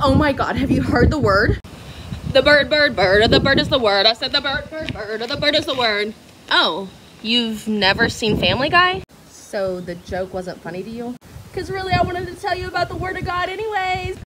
Oh my God, have you heard the word? The bird, bird, bird, the bird is the word. I said the bird, bird, bird, the bird is the word. Oh, you've never seen Family Guy? So the joke wasn't funny to you? Because really, I wanted to tell you about the word of God anyways.